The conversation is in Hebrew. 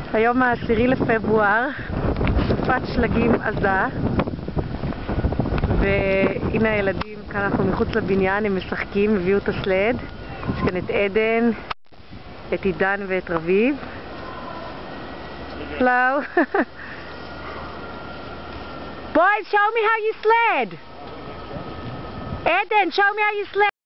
היום ה10 לפברואר, סופת שלגים עזה, והנה הילדים, כאן אנחנו מחוץ לבניין, הם משחקים, הביאו את הסלד. יש כאן את עדן, את עידן ואת רביב. Hello. Boys, show me how you sled. Eden, show me how you sled.